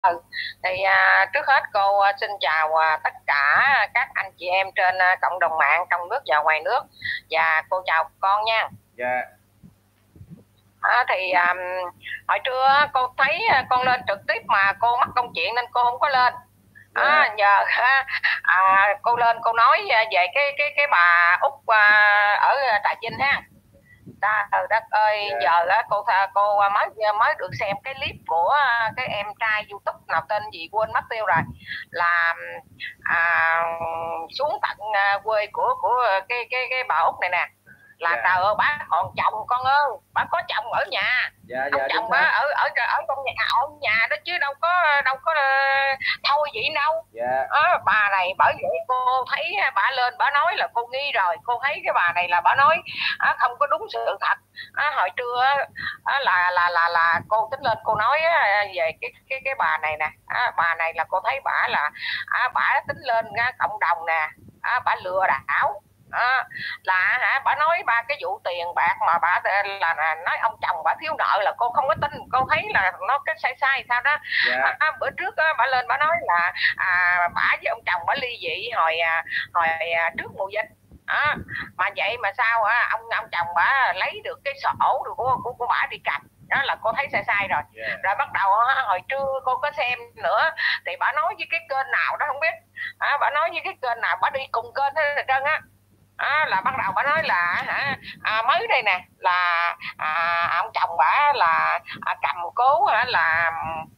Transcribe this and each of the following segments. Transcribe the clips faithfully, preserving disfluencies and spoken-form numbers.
Ừ. Thì à, trước hết cô à, xin chào à, tất cả các anh chị em trên à, cộng đồng mạng trong nước và ngoài nước, và cô chào con nha. Dạ. À, thì à, hồi trưa cô thấy à, con lên trực tiếp mà cô mắc công chuyện nên cô không có lên. Dạ. À, nhờ à, à, cô lên cô nói à, về cái cái cái bà Út à, ở Trà Vinh ha. Trời đất ơi, Dạ. giờ á cô cô mới mới được xem cái clip của cái em trai YouTube nào tên gì quên mất tiêu rồi, là à, xuống tận à, quê của của cái cái cái bà Út này nè, là Dạ. trời ơi bác còn chồng con ơi, bác có chồng ở nhà. Dạ. Ông Dạ, chính chồng bá xác. ở ở ở trong nhà, ở nhà đó chứ đâu có đâu có uh, thôi vậy đâu. Dạ. À, bà này bởi vậy cô thấy bà lên bà nói là cô nghi rồi, cô thấy cái bà này là bà nói à, không có đúng sự thật. À, hồi trưa à, là là là là cô tính lên cô nói à, về cái cái cái bà này nè. À, bà này là cô thấy bà là à, bà tính lên à, cộng đồng nè, à, bà lừa đảo. À, là hả bà nói ba cái vụ tiền bạc mà bà là, là nói ông chồng bà thiếu nợ là cô không có tin, cô thấy là nó cái sai sai sao đó. Dạ. À, bữa trước á, bà lên bà nói là à, bà với ông chồng bà ly dị hồi à, hồi à, trước mùa dịch. À, mà vậy mà sao á, ông ông chồng bà lấy được cái sổ của của, của bà đi cầm, đó là cô thấy sai sai rồi. Yeah. Rồi bắt đầu hồi trưa cô có xem nữa thì bà nói với cái kênh nào đó không biết, à, bà nói với cái kênh nào bà đi cùng kênh hết trơn á. À, là bắt đầu bà nói là hả à, mới đây nè là à, ông chồng bà là à, cầm cố hả, là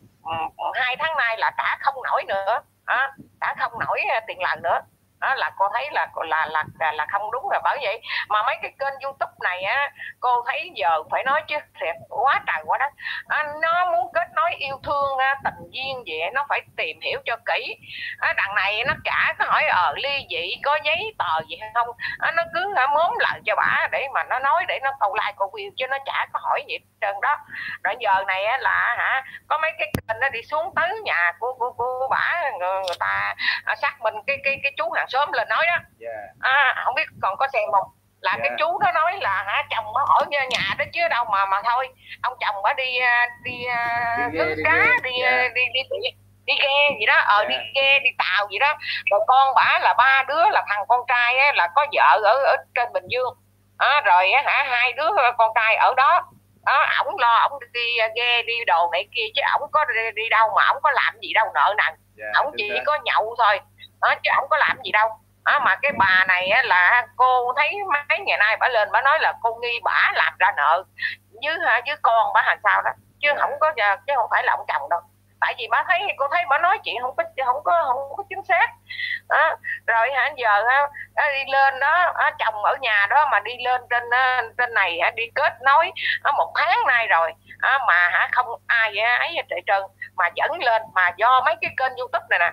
um, hai tháng nay là trả không nổi nữa, à, trả không nổi uh, tiền lần nữa. Đó là cô thấy là là là là, là không đúng rồi. Bởi vậy mà mấy cái kênh YouTube này á, cô thấy giờ phải nói chứ thiệt quá trời quá đất. À, nó muốn kết nối yêu thương à, tình duyên gì nó phải tìm hiểu cho kỹ. À, đằng này nó chả có hỏi ờ ly dị có giấy tờ gì hay không. À, nó cứ à, mớm lời cho bả để mà nó nói để nó câu like câu view chứ nó chả có hỏi gì trơn đó. Rồi giờ này á, là hả có mấy cái kênh nó đi xuống tới nhà của của của bả, người, người ta à, xác minh cái cái cái chú hàng xóm lên nói đó. Yeah. À, không biết còn có xem không, là yeah. Cái chú đó nói là hả chồng nó ở nhà đó chứ đâu mà mà thôi ông chồng bả đi đi cứu cá đi yeah. đi đi đi đi ghe gì đó, ờ yeah. đi ghe đi tàu gì đó. Rồi con bả là ba đứa, là thằng con trai á, là có vợ ở ở trên Bình Dương. À, rồi á, hả hai đứa con trai ở đó. Đó, ổng lo ổng đi ghe đi đồ này kia chứ ổng có đi, đi đâu mà ổng có làm gì đâu nợ nần. Yeah, ổng chỉ có nhậu thôi. Đó, chứ ổng có làm gì đâu. À, mà cái bà này á, là cô thấy mấy ngày nay bà lên bà nói là cô nghi bả làm ra nợ với với con bả hàng sao đó, chứ yeah. không có chứ không phải là ông chồng đâu. Tại vì bà thấy cô thấy bà nói chuyện không có không có không có chính xác. À, rồi hả giờ á, đi lên đó á, chồng ở nhà đó mà đi lên trên trên này á, đi kết nối á, một tháng nay rồi á, mà hả không ai ấy hết trơn mà dẫn lên, mà do mấy cái kênh YouTube này nè,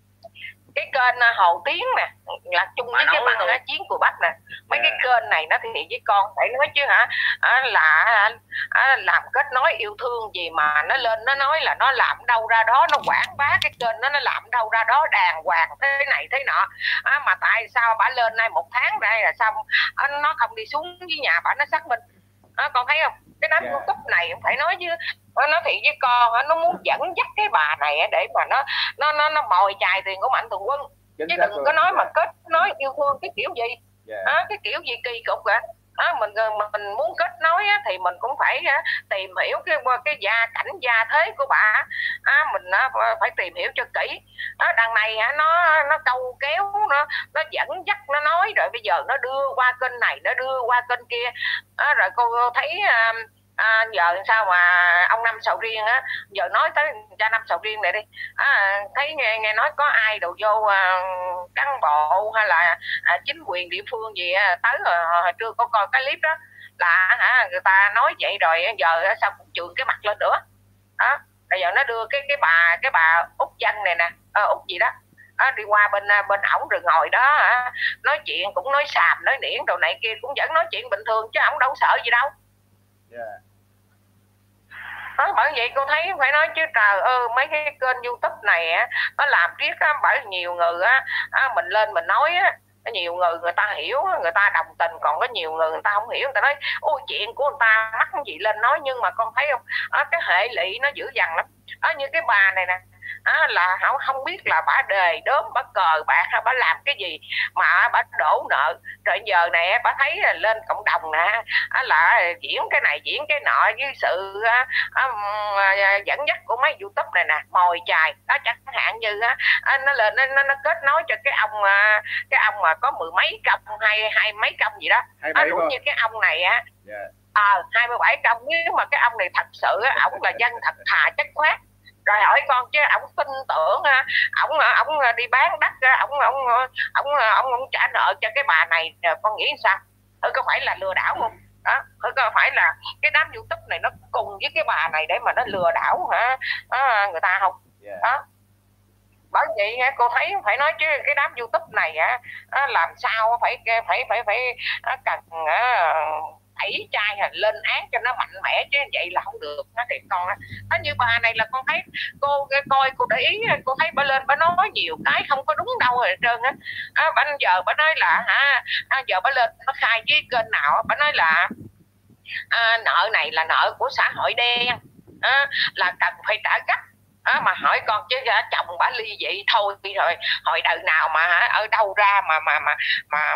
cái kênh Hồ Tiến nè là chung với cái bằng á, Chiến của Bách nè, mấy yeah. cái kênh này nó thì với con phải nói chứ hả à, là à, làm kết nối yêu thương gì mà nó lên nó nói là nó làm đâu ra đó, nó quảng bá cái kênh nó nó làm đâu ra đó đàng hoàng thế này thế nọ. À, mà tại sao bả lên nay một tháng đây là xong à, nó không đi xuống với nhà bả nó xác minh. À, con thấy không cái đám yeah. YouTube này cũng phải nói chứ nó thị với con nó muốn dẫn dắt cái bà này để mà nó nó nó nó mồi chài tiền của Mạnh Thường Quân. Chính chứ đừng có nói yeah. mà kết nối yêu thương cái kiểu gì yeah. à, cái kiểu gì kỳ cục cả. À, mình mình muốn kết nối á, thì mình cũng phải á, tìm hiểu cái cái gia cảnh gia thế của bà. À, mình á, phải tìm hiểu cho kỹ. À, đằng này á, nó nó câu kéo nó nó dẫn dắt nó nói rồi bây giờ nó đưa qua kênh này nó đưa qua kênh kia. À, rồi cô thấy à, à, giờ sao mà ông Năm Sầu Riêng á, giờ nói tới cha Năm Sầu Riêng này đi. À, thấy nghe nghe nói có ai đầu vô à, cán bộ hay là à, chính quyền địa phương gì á, tới rồi hồi trưa có coi cái clip đó là hả người ta nói vậy rồi giờ sao cũng trường cái mặt lên nữa. Đó bây giờ nó đưa cái cái bà cái bà Út Dân này nè, à, Út gì đó. À, đi qua bên bên ổng rồi ngồi đó à, nói chuyện cũng nói xàm nói niễn đồ này kia cũng vẫn nói chuyện bình thường chứ ổng đâu sợ gì đâu. Yeah. Đó, bởi vậy cô thấy phải nói chứ trời ơi mấy cái kênh YouTube này á nó làm riết á, bởi nhiều người á, á mình lên mình nói á, nhiều người người ta hiểu người ta đồng tình, còn có nhiều người người ta không hiểu, người ta nói ôi chuyện của người ta mắc cái gì lên nói. Nhưng mà con thấy không à, cái hệ lụy nó dữ dằn lắm. À, như cái bà này nè à, là không không biết là bà đề đốm, bà cờ bạc hay bà làm cái gì mà bà đổ nợ. Rồi giờ này bà thấy là lên cộng đồng nè, là diễn cái này diễn cái nọ với sự à, à, dẫn dắt của mấy YouTube này nè, mồi chài đó. Chẳng hạn như à, nó lên nó, nó kết nối cho cái ông à, cái ông mà có mười mấy công hay hai mấy công gì đó, à, cũng như cái ông này á, ờ hai mươi bảy công. Nếu mà cái ông này thật sự ổng là dân thật thà chất khoát, rồi hỏi con chứ ổng tin tưởng ổng ổng đi bán đất, ổng ổng ổng ổng ổng trả nợ cho cái bà này, con nghĩ sao? Thôi có phải là lừa đảo không đó? Thôi có phải là cái đám YouTube này nó cùng với cái bà này để mà nó lừa đảo hả à, người ta không? Đó, bởi vậy cô thấy phải nói chứ cái đám YouTube này á làm sao phải phải phải phải cần đẩy trai lên án cho nó mạnh mẽ, chứ vậy là không được. Nó thì còn nó như bà này là con thấy cô coi cô để ý, cô thấy bà lên bà nói nhiều cái không có đúng đâu hết trơn á. À, bây giờ bà nói là hả à, giờ bà lên nó khai với kênh nào bà nói là à, nợ này là nợ của xã hội đen à, là cần phải trả gấp. À, mà hỏi con chứ chồng bà ly dị thôi rồi hồi đời nào mà hả, ở đâu ra mà mà mà mà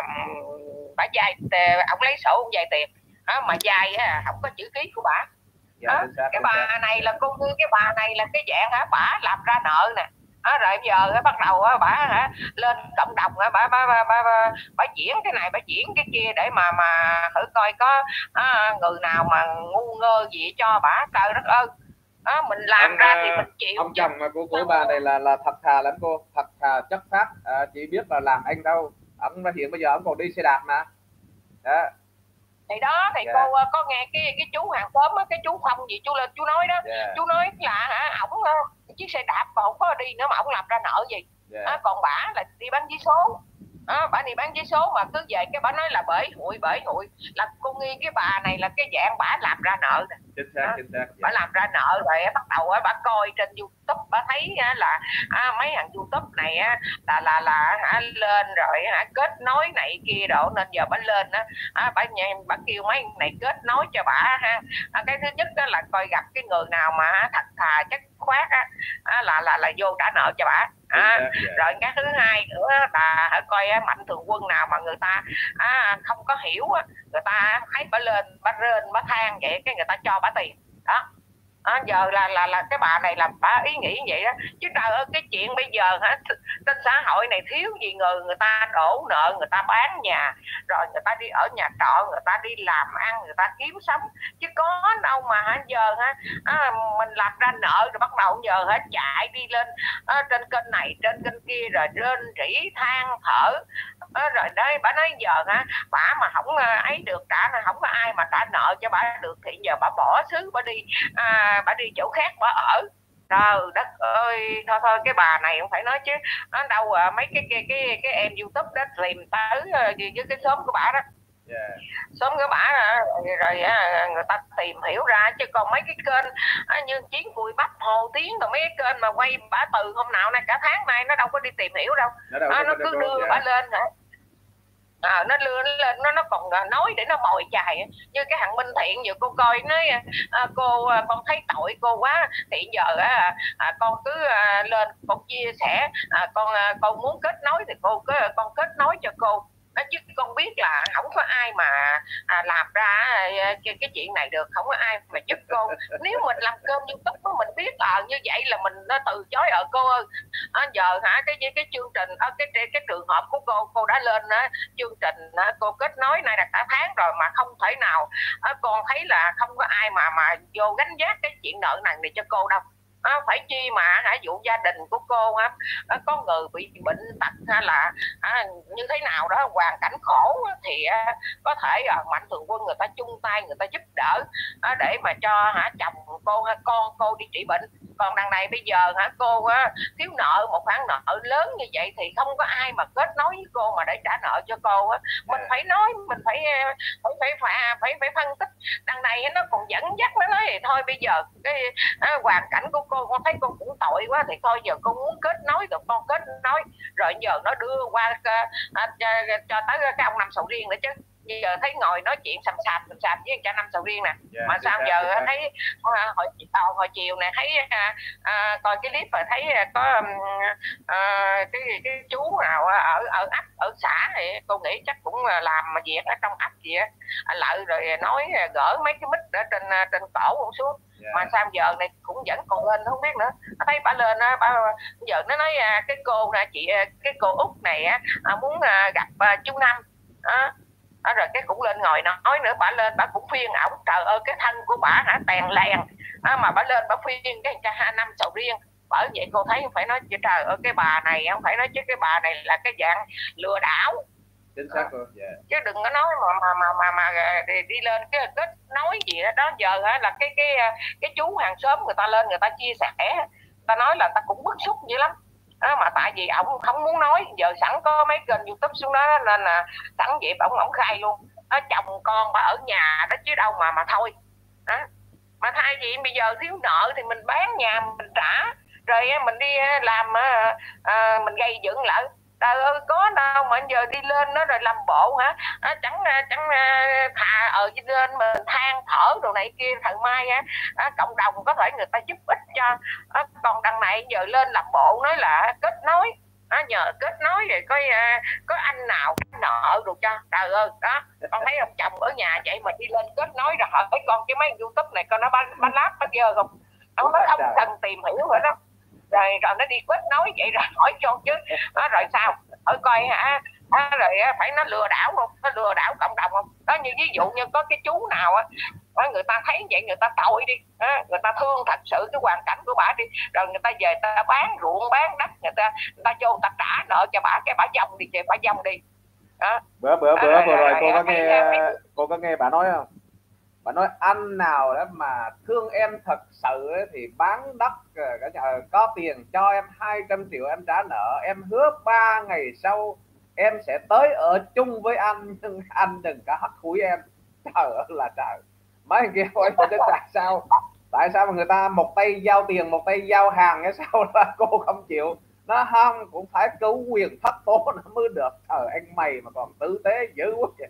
bà vay, ông lấy sổ ông vay tiền à, mà vay không có chữ ký của bà. Dạ, à, xác, cái bà xác. Này là cô như cái bà này là cái dạng hả bà làm ra nợ nè. À, rồi giờ á, bắt đầu á, bà hả lên cộng đồng á, bà, bà, bà, bà, bà, bà diễn cái này bà diễn cái kia để mà mà thử coi có à, người nào mà ngu ngơ gì cho bà. Trời đất ơi, à, mình làm ông, ra thì mình chịu. ông chồng của của bà này là là thật thà lắm cô, thật thà chất phác, à, chỉ biết là làm anh đâu. Ông hiện bây giờ ông còn đi xe đạp mà đó. Thì đó thì yeah. Cô có nghe cái cái chú hàng xóm á, cái chú Phong gì chú lên chú nói đó, yeah. Chú nói là hả ổng chiếc xe đạp mà không có đi nữa mà ổng làm ra nợ gì. Yeah. À, còn bả là đi bán vé số. À, bà đi bán vé số mà cứ về cái bà nói là bể hụi bể hụi, là cô nghi cái bà này là cái dạng bả làm ra nợ nè. Chính xác, chính xác. Bà làm ra nợ rồi bắt đầu bà coi trên YouTube, bà thấy là à, mấy thằng YouTube này á, là là là hả, lên rồi hả, kết nối này kia độ, nên giờ bà lên á, à, bà bà kêu mấy này kết nối cho bà ha. À, cái thứ nhất đó là coi gặp cái người nào mà thật thà chất khoát á, à, là là là vô trả nợ cho bà. À, rồi cái thứ hai nữa là coi mạnh thường quân nào mà người ta à, không có hiểu, người ta thấy bà lên bà rên bà than vậy cái người ta cho bà tiền đó. À, giờ là là là cái bà này làm bà ý nghĩ vậy đó. Chứ trời ơi cái chuyện bây giờ hả, trên xã hội này thiếu gì người, người ta đổ nợ, người ta bán nhà, rồi người ta đi ở nhà trọ, người ta đi làm ăn, người ta kiếm sống, chứ có đâu mà hả giờ hả à, mình làm ra nợ rồi bắt đầu giờ hả chạy đi lên à, trên kênh này trên kênh kia rồi rên rỉ than thở. À, rồi đây bà nói giờ hả bà mà không ấy được trả, không có ai mà trả nợ cho bà được thì giờ bà bỏ xứ bà đi à, bà đi chỗ khác bà ở. Trời đất ơi, thôi thôi cái bà này không phải nói chứ nó đâu à, mấy cái cái cái cái em YouTube đó tìm tới gì với cái xóm của bà đó. Yeah. Xóm của bà rồi, rồi người ta tìm hiểu ra, chứ còn mấy cái kênh như Chiến Cùi Bắp, Hồ Tiến, rồi mấy cái kênh mà quay bà từ hôm nào này cả tháng nay nó đâu có đi tìm hiểu đâu. Nó, đâu, à, nó cứ đưa yeah. bà lên hả. À, nó lừa nó lên nó nó còn nói để nó mồi chài, như cái thằng Minh Thiện vừa cô coi nói à, cô con thấy tội cô quá thì giờ à, à, con cứ à, lên con chia sẻ à, con à, con muốn kết nối thì cô cứ con kết nối cho cô. À, chứ con biết là không có ai mà à, làm ra à, cái, cái chuyện này được, không có ai mà giúp cô. Nếu mình làm cơm YouTube mình biết à, như vậy là mình nó từ chối ở cô ơi. À, giờ hả cái cái chương trình à, cái, cái cái trường hợp của cô cô đã lên á, chương trình à, cô kết nối này là cả tháng rồi mà không thể nào à, con thấy là không có ai mà mà vô gánh vác cái chuyện nợ nần này cho cô đâu. À, phải chi mà hả vụ gia đình của cô á, có người bị bệnh tật hay là à, như thế nào đó hoàn cảnh khổ thì à, có thể à, mạnh thường quân người ta chung tay người ta giúp đỡ à, để mà cho hả chồng cô hay con cô đi trị bệnh. Còn đằng này bây giờ hả cô á, thiếu nợ một khoản nợ lớn như vậy thì không có ai mà kết nối với cô mà để trả nợ cho cô á. Mình phải nói, mình phải phải phải phải, phải, phải phân tích. Đằng này nó còn dẫn dắt nó nói thì thôi bây giờ cái à, hoàn cảnh của cô con thấy con cũng tội quá thì thôi giờ con muốn kết nối được con kết nối, rồi giờ nó đưa qua à, cho, cho tới cái ông Năm Sầu Riêng nữa chứ. giờ thấy ngồi nói chuyện sầm sạp sầm sạp với cha Năm Sầu Riêng nè. Yeah, mà sao xác, giờ thấy hồi, hồi, hồi chiều nè thấy à, à, coi cái clip rồi thấy có à, cái cái chú nào ở ở ấp ở xã thì cô nghĩ chắc cũng làm việc ở trong ấp gì á, lợi rồi nói gỡ mấy cái mic ở trên trên cổ cũng xuống. Yeah. Mà sao giờ này cũng vẫn còn lên không biết nữa. Thấy bà lên á, bà giờ nó nói cái cô nè chị, cái cô Út này á muốn gặp chú Năm á. Đó, rồi cái cũng lên ngồi nói nữa, bà lên bà cũng khuyên ổng, trời ơi cái thân của bà hả tèn lèn à, mà bà lên bà khuyên cái cha Năm Sầu Riêng. Bởi vậy cô thấy phải nói chứ trời ơi cái bà này không phải nói chứ cái bà này là cái dạng lừa đảo. Chính xác rồi. Yeah. Chứ đừng có nói mà mà mà mà, mà đi, đi lên cái kết nói gì đó, đó giờ á là cái cái cái chú hàng xóm người ta lên người ta chia sẻ, ta nói là ta cũng bức xúc dữ lắm. Đó, mà tại vì ổng không muốn nói, giờ sẵn có mấy kênh YouTube xuống đó nên là sẵn vậy ổng ổng khai luôn. Đó, chồng con bà ở nhà đó chứ đâu mà mà thôi. Đó. Mà thay vì bây giờ thiếu nợ thì mình bán nhà mình trả, rồi mình đi làm à, mình gây dựng lại. Trời ơi có đâu mà giờ đi lên nó rồi làm bộ hả? À, chẳng chẳng thà ở đi lên mà than thở đồ này kia, thằng mai á à, cộng đồng có thể người ta giúp ích cho. À, còn đằng này giờ lên làm bộ nói là kết nối, à, nhờ kết nối rồi có có anh nào nợ được cho. Trời ơi đó, con thấy ông chồng ở nhà vậy mà đi lên kết nối rồi hỏi con cái mấy YouTube này con nó bánh bánh láp bánh dơ không? Ông nói ông cần tìm hiểu rồi đó. Rồi, rồi nó đi kết nối vậy rồi hỏi cho chứ đó, rồi sao hỏi coi hả à, rồi phải nó lừa đảo không, nó lừa đảo cộng đồng không. Đó, như ví dụ như có cái chú nào á, người ta thấy vậy người ta tội đi, à, người ta thương thật sự cái hoàn cảnh của bà đi, rồi người ta về người ta bán ruộng bán đất, người ta người ta vô người ta trả nợ cho bà, cái bà dông đi, bà dông đi. Đó. bữa bữa bữa vừa rồi, rồi cô có nghe mấy... cô có nghe bà nói không? Bà nói anh nào đó mà thương em thật sự ấy, thì bán đất cả nhà, có tiền cho em hai trăm triệu em trả nợ, em hứa ba ngày sau em sẽ tới ở chung với anh, nhưng anh đừng có hắt hủi em. Trời ơi là trời, mấy người kia hỏi tại sao tại sao mà người ta một tay giao tiền một tay giao hàng, cái sao là cô không chịu. Nó không, cũng phải cứu quyền thất tố nó mới được. Trời anh mày mà còn tử tế dữ quá vậy.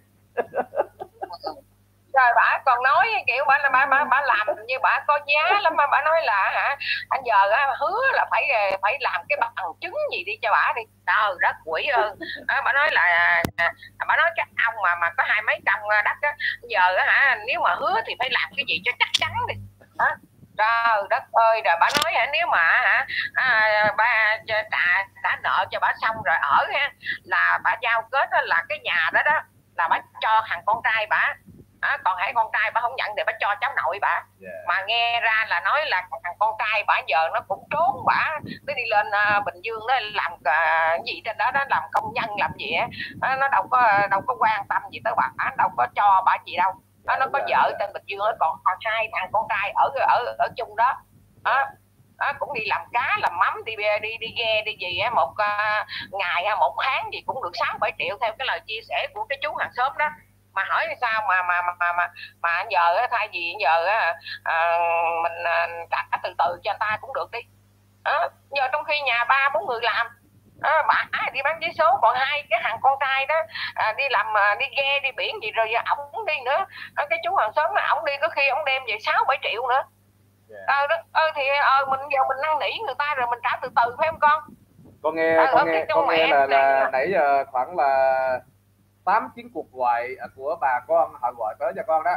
Rồi bà còn nói kiểu bà là bà, bà, bà làm như bà có giá lắm, mà bà nói là hả anh giờ á, hứa là phải phải làm cái bằng chứng gì đi cho bà đi. Trời đất quỷ ơn. À, bà nói là à, bà nói cái ông mà mà có hai mấy công đất á, giờ á hả nếu mà hứa thì phải làm cái gì cho chắc chắn đi. Hả? Trời đất ơi, rồi bà nói hả nếu mà hả à, bà trả trả nợ cho bà xong rồi ở ha, là bà giao kết đó, là cái nhà đó đó là bà cho thằng con trai bà. À, còn hãy con trai bà không nhận thì bà cho cháu nội bà. Yeah. Mà nghe ra là nói là thằng con trai bà giờ nó cũng trốn bà, nó đi lên uh, Bình Dương nó làm uh, gì trên đó, nó làm công nhân làm gì á, à, nó đâu có đâu có quan tâm gì tới bà, đâu có cho bà gì đâu. À, nó có vợ trên Bình Dương, còn hai thằng con trai ở ở ở chung đó. À, à, cũng đi làm cá làm mắm, đi đi đi ghe đi gì á, một uh, ngày hay một tháng gì cũng được sáu bảy triệu theo cái lời chia sẻ của cái chú hàng xóm đó. Mà hỏi sao mà mà mà mà mà giờ thay vì giờ à, mình trả từ từ cho người ta cũng được đi. À, giờ trong khi nhà ba bốn người làm, à, bà đi bán giấy số, còn hai cái thằng con trai đó à, đi làm đi ghe đi biển gì, rồi giờ ổng đi nữa. À, cái chú hàng xóm là ổng đi có khi ổng đem về sáu bảy triệu nữa. Ờ à, à, thì à, mình giờ mình năn nỉ người ta rồi mình trả từ từ phải không con? Con nghe à, con nghe con nghe là, là nãy giờ khoảng là tám chín cuộc gọi của bà con họ gọi tới cho con đó,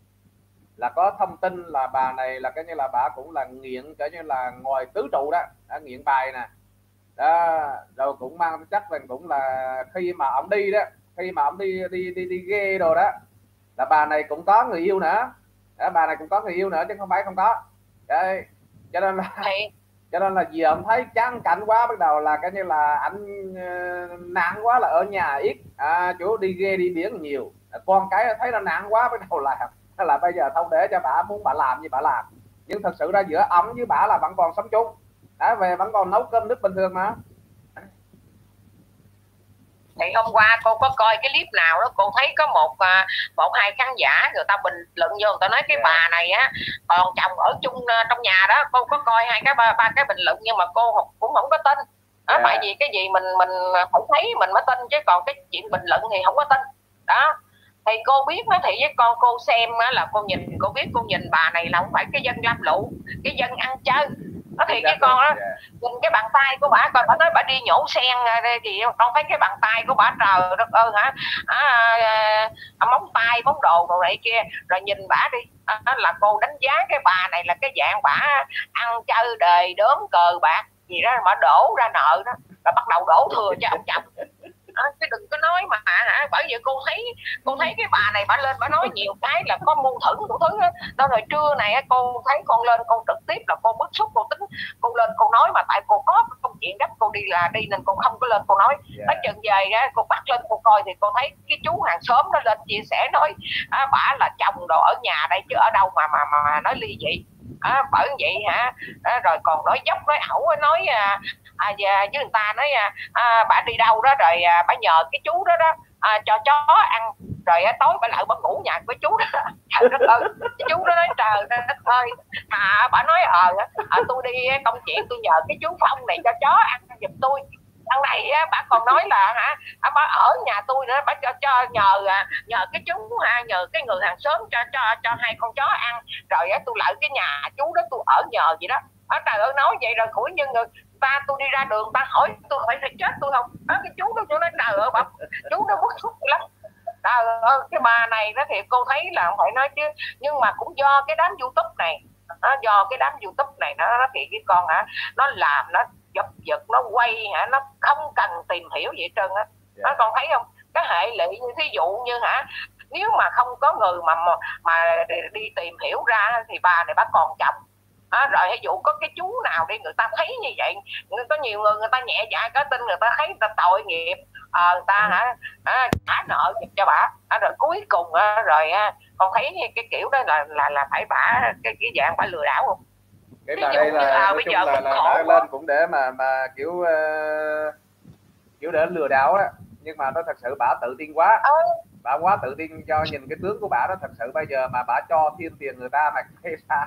là có thông tin là bà này là cái như là bà cũng là nghiện, cái như là ngồi tứ trụ đó, đã nghiện bài nè đó, rồi cũng mang chắc rằng cũng là khi mà ông đi đó, khi mà ông đi đi đi đi ghe đồ đó là bà này cũng có người yêu nữa đó, bà này cũng có người yêu nữa chứ không phải không có đấy. Cho nên là cho nên là giờ ông thấy chán cảnh quá, bắt đầu là cái như là anh uh, nặng quá là ở nhà ít, à, chú đi ghe đi biển nhiều, con cái thấy nó nặng quá bắt đầu là là bây giờ không để cho bà, muốn bà làm gì bà làm. Nhưng thật sự ra giữa ông với bà là vẫn còn sống chung, đã về vẫn còn nấu cơm nước bình thường mà. Thì hôm qua cô có coi cái clip nào đó, cô thấy có một một hai khán giả người ta bình luận vô, người ta nói cái yeah. bà này á còn chồng ở chung trong nhà đó. Cô có coi hai cái ba, ba cái bình luận nhưng mà cô cũng không có tin đó, yeah. Tại vì cái gì mình mình không thấy mình mới tin, chứ còn cái chuyện bình luận thì không có tin đó. thì cô biết nó thì với con, cô xem á là cô nhìn, cô biết, cô nhìn bà này là không phải cái dân lam lụ, cái dân ăn chơi. Nó thì cái con đó nhìn cái bàn tay của bà, coi bà nói bà đi nhổ sen gì, con thấy cái bàn tay của bà trời đất ơi hả, à, à, móng tay móng đồ đồ này kia, rồi nhìn bà đi à, là cô đánh giá cái bà này là cái dạng bà ăn chơi đời đốm cờ bạc gì đó mà đổ ra nợ đó, rồi bắt đầu đổ thừa cho ông chồng. À, chứ đừng có nói mà hả, bởi vì cô thấy cô thấy cái bà này bà lên bà nói nhiều cái là có mâu thuẫn đủ thứ đó. Đâu rồi trưa này cô thấy con lên con trực tiếp là cô bức xúc, cô tính cô lên cô nói, mà tại cô có công chuyện gấp cô đi là đi nên cô không có lên cô nói. Nói chừng về á cô bắt lên cô coi thì cô thấy cái chú hàng xóm nó lên chia sẻ nói à, bà là chồng đồ ở nhà đây chứ ở đâu mà mà mà nói ly dị. À, bởi vậy hả à, rồi còn nói dốc nói ẩu nói à, à, với người ta nói à, à, bà đi đâu đó rồi à, bà nhờ cái chú đó đó à, cho chó ăn, rồi à, tối bà lại bà ngủ nhà với chú đó. Trời đất ơi, cái chú đó nói trời đất ơi, mà bà nói ờ à, tôi đi công chuyện tôi nhờ cái chú Phong này cho chó ăn giùm tôi. Thằng này á, bà còn nói là hả à, bà ở nhà tôi nữa, bà cho, cho nhờ nhờ cái chú ha, nhờ cái người hàng xóm cho cho cho hai con chó ăn, rồi á, tôi lại cái nhà chú đó tôi ở nhờ gì đó. À, trời ơi nói vậy rồi khỏi nhân người ta, tôi đi ra đường ta hỏi tôi phải phải chết tôi không à, cái chú đó chú nói trời ơi bà, chú nó bức xúc lắm. Trời ơi cái bà này đó thì cô thấy là không phải nói chứ, nhưng mà cũng do cái đám YouTube này, nó do cái đám YouTube này nó nó thì cái con hả nó làm nó giật giật nó quay hả, nó không cần tìm hiểu gì hết trơn á. Nó còn thấy không cái hệ lụy như thí dụ như hả, nếu mà không có người mà mà, mà đi tìm hiểu ra thì bà này bà còn chồng. À, rồi ví dụ có cái chú nào đi người ta thấy như vậy, có nhiều người người ta nhẹ dạ cả tin, người ta thấy người ta tội nghiệp à, người ta hả à, trả nợ cho bà à, rồi cuối cùng à, rồi à, con thấy cái kiểu đó là là là phải bả cái cái dạng bả lừa đảo không? Cái bà đây là à, nói chung là, là đã lên cũng để mà mà kiểu uh, kiểu để lừa đảo đó, nhưng mà nó thật sự bả tự tin quá. Ừ. Bà quá tự tin, cho nhìn cái tướng của bà đó thật sự bây giờ mà bà cho thêm tiền người ta mà hay ra.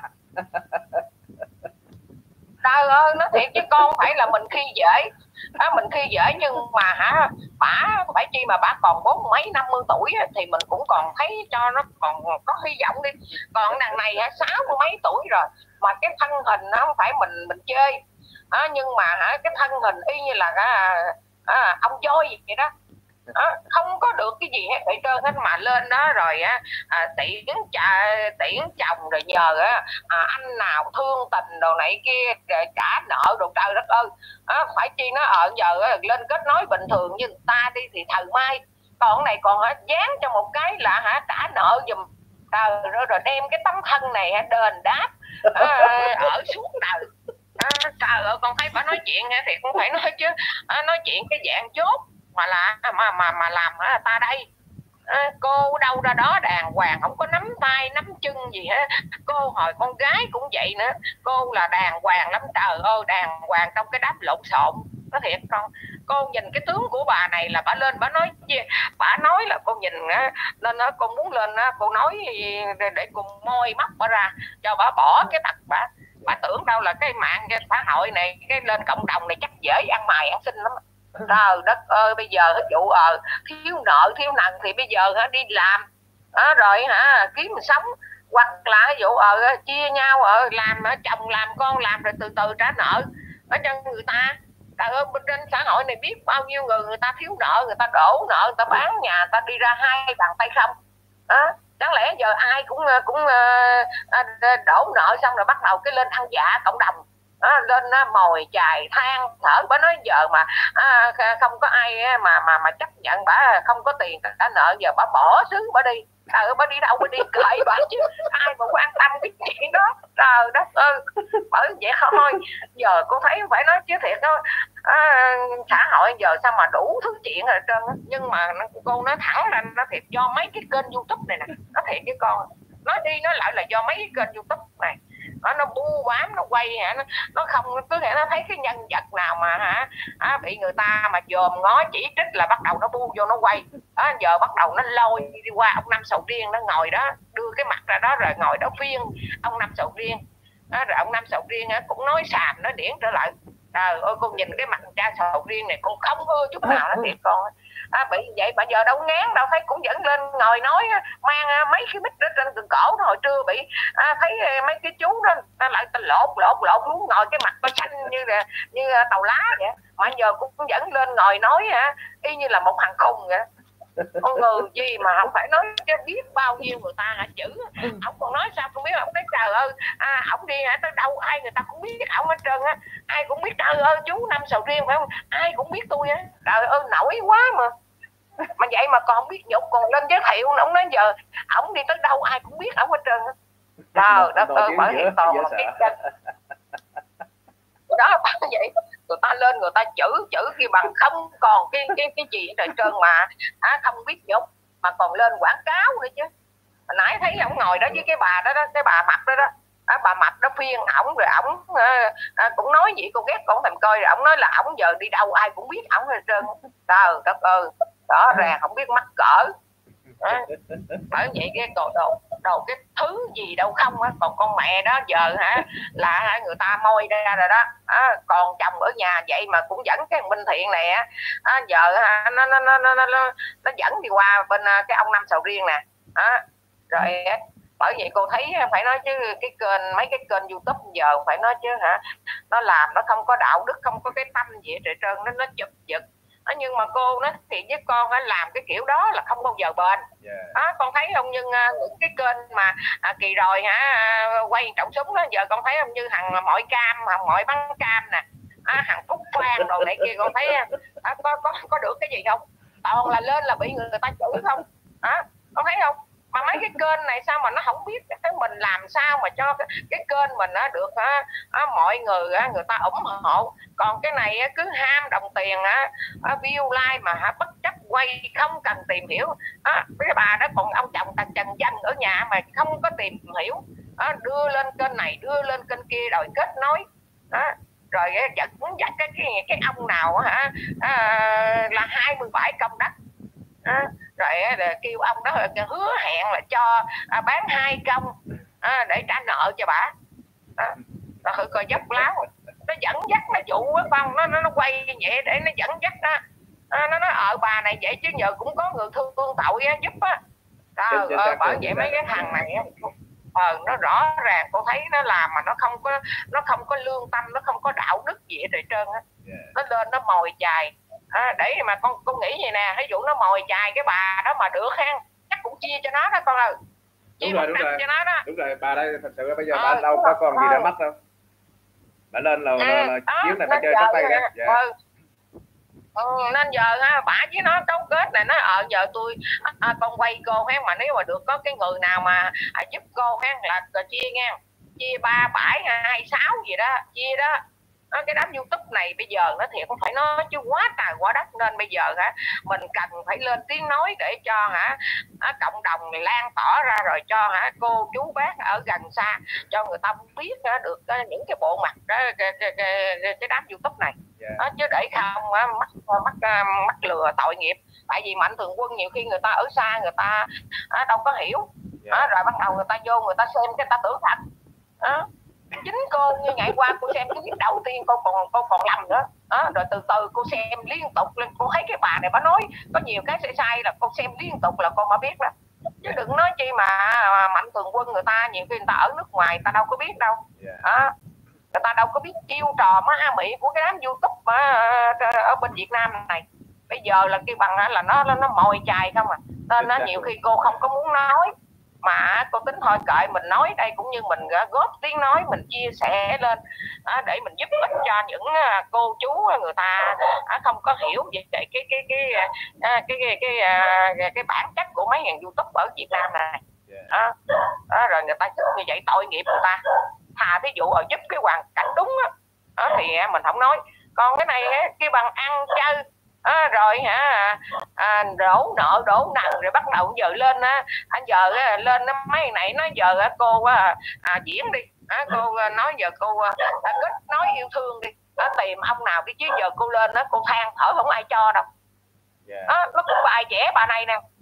Trời ơi nó thiệt chứ con phải là mình khi dễ à, mình khi dễ nhưng mà hả bả phải chi mà bả còn bốn mấy năm mươi tuổi á, thì mình cũng còn thấy cho nó còn có hy vọng đi. Còn đằng này hả sáu mươi mấy tuổi rồi mà cái thân hình nó không phải mình mình chơi à, nhưng mà hả cái thân hình y như là à, à, ông voi vậy đó. À, không có được cái gì hết vậy trơn hết mà lên đó rồi á à, tiễn trả tiễn chồng rồi nhờ á à, anh nào thương tình đồ này kia rồi trả nợ đồ trời đất ơi à, phải chi nó ở giờ á, lên kết nối bình thường như người ta đi thì thờ mai, còn này còn hả dán cho một cái là hả trả nợ giùm trời, rồi, rồi đem cái tấm thân này hả đền đáp à, ở xuống đời à, trời ơi con thấy bà nói chuyện thì cũng phải nói chứ à, nói chuyện cái dạng chốt mà là mà mà mà làm hả ta đây à, cô đâu ra đó đàng hoàng không có nắm tay nắm chân gì hết. Cô hồi con gái cũng vậy nữa, cô là đàng hoàng lắm trời ơi, đàng hoàng trong cái đám lộn xộn. Có thiệt con, cô nhìn cái tướng của bà này là bà lên bà nói bà nói là cô nhìn á nên nó cô muốn lên á cô nói để cô môi mắt bà ra cho bà bỏ cái tật bà bà tưởng đâu là cái mạng cái xã hội này cái lên cộng đồng này chắc dễ ăn mày ăn xin lắm. Trời đất ơi bây giờ ví dụ ờ thiếu nợ thiếu nần thì bây giờ hả đi làm à, rồi hả kiếm mình sống, hoặc là ví dụ ờ chia nhau ờ làm chồng làm con làm rồi từ từ trả nợ ở cho người ta. Trời ơi bên trên xã hội này biết bao nhiêu người người ta thiếu nợ, người ta đổ nợ, người ta bán nhà, người ta đi ra hai bàn tay không à, chẳng lẽ giờ ai cũng cũng uh, đổ nợ xong rồi bắt đầu cái lên ăn dạ cộng đồng à, lên uh, mồi chài than thở. Bà nói giờ mà à, không có ai mà mà mà chấp nhận bà không có tiền trả nợ, giờ bà bỏ xứ bà đi. Trời ơi bà đi đâu bà đi cậy bà chứ ai mà quan tâm cái chuyện đó. Trời đất ơi bởi vậy thôi giờ cô thấy phải nói chứ thiệt đó à, xã hội giờ sao mà đủ thứ chuyện rồi trơn. Nhưng mà cô nói thẳng ra nó thiệt do mấy cái kênh YouTube này nè, nó thiệt với con nói đi nói lại là do mấy cái kênh YouTube này nó, nó bu bám nó quay hả, nó, nó không cứ thể nó thấy cái nhân vật nào mà hả à, bị người ta mà dòm ngó chỉ trích là bắt đầu nó bu vô nó quay à, giờ bắt đầu nó lôi đi qua ông Năm Sầu Riêng nó ngồi đó đưa cái mặt ra đó rồi ngồi đó phiên ông Năm Sầu Riêng à, rồi ông Năm Sầu Riêng á, cũng nói xàm nói điển trở lại Trời ơi, cô nhìn cái mặt cha sầu riêng này con không ưa chút nào đó thiệt con. À, bị vậy mà giờ đâu ngán đâu, thấy cũng vẫn lên ngồi nói, mang mấy cái mic đó trên từng cổ. Hồi trưa bị à, thấy mấy cái chú đó ta lại ta lột lột lột luôn, ngồi cái mặt nó xanh như là như tàu lá vậy, mà giờ cũng vẫn lên ngồi nói hả, y như là một thằng khùng vậy. Con người gì mà không phải nói cho biết bao nhiêu người ta hả chữ. Ông còn nói sao không biết, ông nói trời ơi à, ông đi hả tới đâu ai người ta cũng biết ông hết trơn á, ai cũng biết trời ơi chú Năm Sầu Riêng phải không, ai cũng biết tôi á, trời ơi nổi quá mà. Mà vậy mà còn không biết nhục, còn lên giới thiệu. Ông nói giờ ông đi tới đâu ai cũng biết ông hết trơn á. Trời đất ơi, bởi hiện toàn là cái kênh đó bởi vậy người ta lên người ta chữ chữ kia bằng không còn cái cái cái gì trời trơn mà à, không biết nhục mà còn lên quảng cáo nữa chứ. Hồi nãy thấy ông ngồi đó với cái bà đó, đó cái bà mặt đó đó à, bà mặt đó phiên ổng rồi ổng à, à, cũng nói vậy cô ghét con thèm coi, rồi ổng nói là ổng giờ đi đâu ai cũng biết ổng hết trơn. Trời đất ơi, rõ ràng không biết mắc cỡ. À, bởi vậy cái đồ đồ đồ cái thứ gì đâu không á. Còn con mẹ đó giờ hả là hả, người ta môi ra rồi đó à, còn chồng ở nhà vậy mà cũng dẫn cái Minh Thiện này á à, giờ hả, nó, nó, nó, nó, nó, nó dẫn đi qua bên cái ông Năm Sầu Riêng nè à, rồi bởi vậy cô thấy phải nói chứ cái kênh mấy cái kênh YouTube giờ phải nói chứ hả, nó làm nó không có đạo đức, không có cái tâm gì hết trơn, nó nó chụp giật. À, nhưng mà cô nói thì với con á, làm cái kiểu đó là không bao giờ bền. Yeah. À, con thấy không, nhưng những cái kênh mà à, kỳ rồi hả à, quay trọng súng đó, giờ con thấy không, như thằng mọi cam, thằng mọi bắn cam nè, à, thằng Phúc Quang đồ này kia, con thấy à, có có có được cái gì không, toàn là lên là bị người ta chửi không. À, con thấy không, mà mấy cái kênh này sao mà nó không biết cái mình làm sao mà cho cái, cái kênh mình á được á, á mọi người á người ta ủng hộ. Còn cái này á, cứ ham đồng tiền á, view like mà hả bất chấp quay không cần tìm hiểu á. Cái bà đó còn ông chồng thằng Trần Dân ở nhà mà không có tìm hiểu á, đưa lên kênh này đưa lên kênh kia rồi kết nối á, rồi dẫn dắt cái cái cái ông nào hả à, là hai mươi bảy công đất à, rồi kêu ông đó hứa hẹn là cho à, bán hai công à, để trả nợ cho bà à, nó thử coi dốc láo, nó dẫn dắt nó dụ á con, nó, nó nó quay vậy để nó dẫn dắt đó à, nó nói ở bà này vậy chứ nhờ cũng có người thương tội á, giúp á à, ờ, bởi vậy mấy cái thằng này ờ, nó rõ ràng cô thấy nó làm mà nó không có nó không có lương tâm, nó không có đạo đức gì hết trơn á. Nó lên nó mồi chài à, để mà con con nghĩ vậy nè, ví dụ nó mồi chài cái bà đó mà được ha, chắc cũng chia cho nó đó con ơi, chia đúng rồi đúng rồi cho nó đó. Đúng rồi, bà đây thật sự bây giờ ờ, bà đâu có còn gì để mất đâu, bà lên là, là, là à, chuyến này bà chơi chắc tay ra. Dạ. Ừ. Ừ, nên giờ ha bả với nó cấu kết này, nó ờ giờ tôi à, con quay cô ha, mà nếu mà được có cái người nào mà à, giúp cô ha là, là chia nha, chia ba bảy hai sáu gì đó chia đó. À, cái đám YouTube này bây giờ nó thiệt không phải nói chứ quá trời quá đất, nên bây giờ hả mình cần phải lên tiếng nói để cho hả cộng đồng lan tỏa ra, rồi cho hả cô chú bác ở gần xa cho người ta biết được những cái bộ mặt cái, cái, cái, cái, cái đám YouTube này. Yeah. À, chứ để không á, mắc mắc mắc lừa tội nghiệp. Tại vì Mạnh Thường Quân nhiều khi người ta ở xa người ta à, đâu có hiểu. Yeah. À, rồi bắt đầu người ta vô người ta xem cái ta tưởng thật. À, chính cô như ngày qua cô xem cái clip đầu tiên cô còn cô còn lầm nữa. À, rồi từ từ cô xem liên tục lên, cô thấy cái bà này bà nói có nhiều cái sai sai là cô xem liên tục là cô mới biết đó. Chứ đừng nói chi mà Mạnh Thường Quân người ta nhiều khi người ta ở nước ngoài người ta đâu có biết đâu. Yeah. À, người ta đâu có biết chiêu trò má ha mị của cái đám YouTube mà ở bên Việt Nam này. Bây giờ là cái bằng là nó nó mồi chài không à, nên nó nhiều khi cô không có muốn nói mà cô tính thôi kệ mình nói đây cũng như mình góp tiếng nói, mình chia sẻ lên để mình giúp ích cho những cô chú người ta không có hiểu về cái cái cái cái cái cái cái, cái, cái bản chất của mấy ngàn YouTube ở Việt Nam này. Đó. Đó, rồi người ta giúp như vậy tội nghiệp người ta. Thà ví dụ ở giúp cái hoàn cảnh đúng á, đó thì mình không nói. Còn cái này cái bằng ăn chơi à, rồi hả à, đổ nợ đổ nặng rồi bắt đầu giờ lên á, anh giờ lên mấy này nói giờ cô à, diễn đi à, cô nói giờ cô à, kết nói yêu thương đi à, tìm ông nào đi chứ giờ cô lên đó cô than thở không ai cho đâu. Yeah. À, nó có bài trẻ bà này nè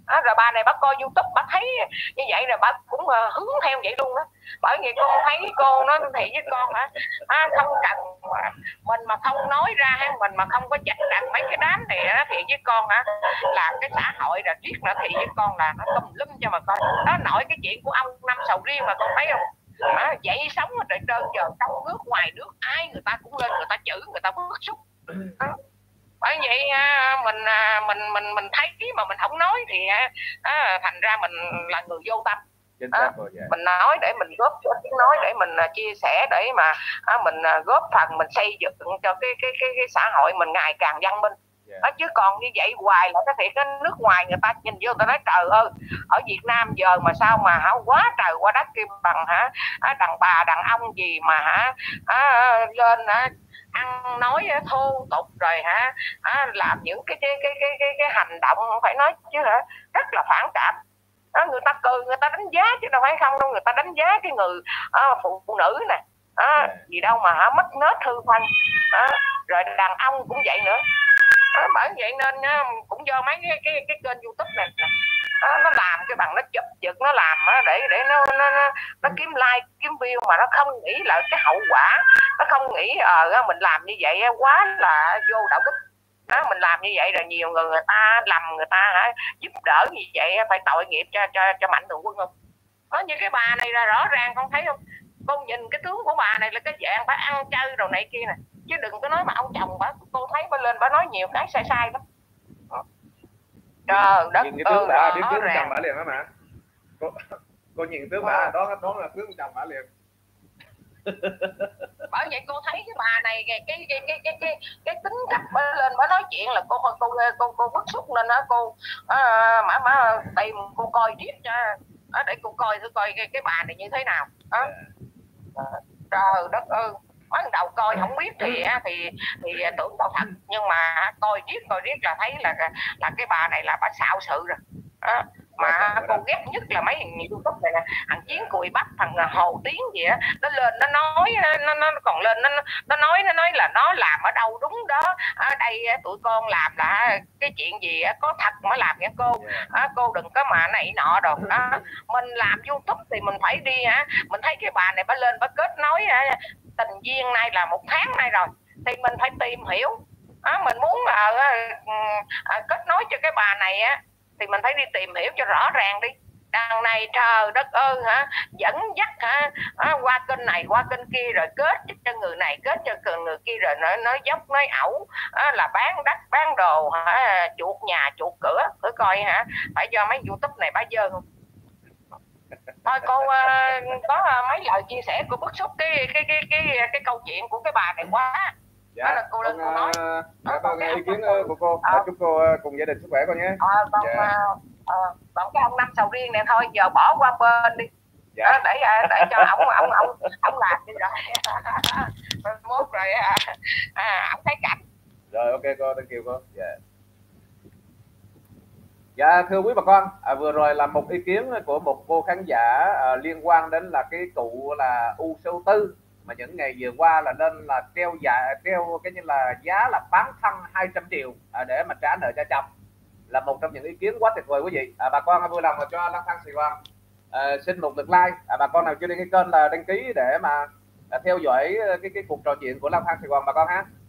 À, rồi bà này bà coi YouTube bà thấy như vậy rồi bà cũng uh, hướng theo vậy luôn đó. Bởi vì con thấy cô nói thì với con hả, à, không cần mà, mình mà không nói ra hay mình mà không có chặt đặt mấy cái đám này đó thì với con hả, là cái xã hội là riết nữa thì với con là nó tùm lum cho mà con. Nó nổi cái chuyện của ông Năm Sầu Riêng mà con thấy không? À, dậy sống ở trời trơn giờ trong nước ngoài nước ai người ta cũng lên người ta chửi người ta bức xúc. À, bởi vậy mình mình mình mình thấy mà mình không nói thì à, thành ra mình là người vô tâm. À, mình nói để mình góp tiếng nói để mình chia sẻ để mà à, mình góp phần mình xây dựng cho cái cái cái, cái xã hội mình ngày càng văn minh. Yeah. À, chứ còn như vậy hoài là cái thiệt cái nước ngoài người ta nhìn vô người ta nói trời ơi ở Việt Nam giờ mà sao mà hả quá trời quá đất kim bằng hả à, đàn bà đàn ông gì mà hả à, lên hả ăn nói thô tục rồi hả à, làm những cái cái cái cái cái cái hành động không phải nói chứ hả rất là phản cảm. À, người ta cười người ta đánh giá chứ đâu phải không đâu, người ta đánh giá cái người à, phụ, phụ nữ nè à, gì đâu mà hả mất nết hư phân à, rồi đàn ông cũng vậy nữa. À, bởi vậy nên cũng do mấy cái cái, cái kênh YouTube này à, nó làm cái bằng nó chụp giật nó làm để để nó nó nó, nó kiếm like kiếm view mà nó không nghĩ là cái hậu quả, nó không nghĩ ờ à, mình làm như vậy quá là vô đạo đức. Đó, mình làm như vậy rồi nhiều người người ta lầm người ta hả giúp đỡ như vậy phải tội nghiệp cho cho cho Mạnh Thường Quân không? Có như cái bà này là rõ ràng con thấy không? Con nhìn cái tướng của bà này là cái dạng bà ăn chơi đồ này kia nè, chứ đừng có nói mà ông chồng bà, cô thấy bà lên bà nói nhiều cái sai sai lắm. Trời đất nhìn cái tướng bà biết tướng chồng bà liền đó mà. Cô, cô nhìn tướng bà đó đó là tướng chồng bà liền. Bởi vậy cô thấy cái bà này cái cái cái cái cái cái, cái tính cách bà lên bà nói chuyện là cô cô cô cô, cô bức xúc nên đó cô à, mà mà tìm cô coi tiếp cho à, để cô coi thử coi cái cái bà này như thế nào. À, trời đất ơi, mới đầu coi không biết thì thì thì tưởng đâu thật, nhưng mà coi riết coi riết là thấy là là cái bà này là bà xạo sự rồi. À, mà cô ghét nhất là mấy thằng YouTube này nè, thằng Chiến Cùi Bắp, thằng Hồ Tiến gì á, nó lên nó nói nó nó còn lên nó nó nói nó nói là nó làm ở đâu đúng đó. Ở đây tụi con làm là cái chuyện gì có thật mới làm nha cô. À, cô đừng có mà này nọ đồ đó. Mình làm YouTube thì mình phải đi hả, mình thấy cái bà này bà lên bà kết nối tình duyên nay là một tháng nay rồi thì mình phải tìm hiểu. À, mình muốn là à, kết nối cho cái bà này á thì mình phải đi tìm hiểu cho rõ ràng đi. Đằng này trời đất ơi hả, dẫn dắt hả à, qua kênh này qua kênh kia rồi kết cho người này kết cho người kia rồi nói nói dốc nói ẩu à, là bán đất bán đồ hả, chuột nhà chuột cửa. Thử coi hả phải do mấy YouTube này bá dơ không. Thôi cô uh, có uh, mấy lời chia sẻ cô bức xúc cái cái cái cái cái, cái câu chuyện của cái bà này quá. Dạ, đó là cô lên cô nói. Dạ, con nghe ý kiến của cô. À, chúc cô cùng gia đình sức khỏe con nhé. À, còn, dạ. à, còn cái ông Năm Sầu Riêng này thôi giờ bỏ qua bên đi. Dạ. À, để để cho ông ông ông ông làm đi rồi. Mốt rồi à, à, ông thấy cảnh. Rồi ok cô, thank you cô. Dạ. Dạ thưa quý bà con, à, vừa rồi là một ý kiến của một cô khán giả à, liên quan đến là cái cụ là U Sưu Tư mà những ngày vừa qua là nên là treo dài treo cái như là giá là bán thân hai trăm triệu à, để mà trả nợ cho chồng, là một trong những ý kiến quá tuyệt vời quý vị. À, bà con vui lòng cho Lang Thang Sài Gòn à, xin một lượt like. À, bà con nào chưa đăng ký kênh là đăng ký để mà à, theo dõi cái cái cuộc trò chuyện của Lang Thang Sài Gòn bà con ha.